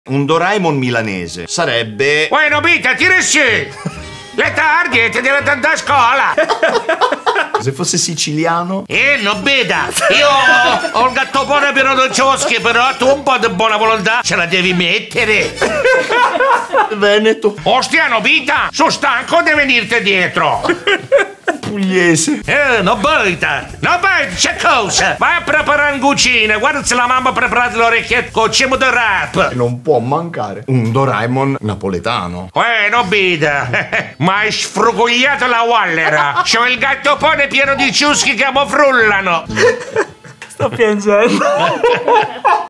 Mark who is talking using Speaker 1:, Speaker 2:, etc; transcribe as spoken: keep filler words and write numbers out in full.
Speaker 1: Un Doraemon milanese sarebbe...
Speaker 2: Uè, Nobita, tira su! Le targhe, ti deve andare a scuola!
Speaker 1: Se fosse siciliano?
Speaker 2: Eh, Nobita, io ho, ho il gattopone pieno di cioschi, però tu un po' di buona volontà ce la devi mettere!
Speaker 1: Veneto.
Speaker 2: Ostia, Nobita, sono stanco di venirti dietro!
Speaker 1: Pugliese.
Speaker 2: Eh, Nobita, Nobita, c'è cosa? Vai a preparare in cucina, guarda se la mamma ha preparato l'orecchietto con cibo di rap!
Speaker 1: Non può mancare. Un Doraemon napoletano.
Speaker 2: Uè, Nobita, ma hai sfrugogliato la wallera! C'ho il gattopone pieno di ciuschi che mi frullano!
Speaker 3: Sto piangendo.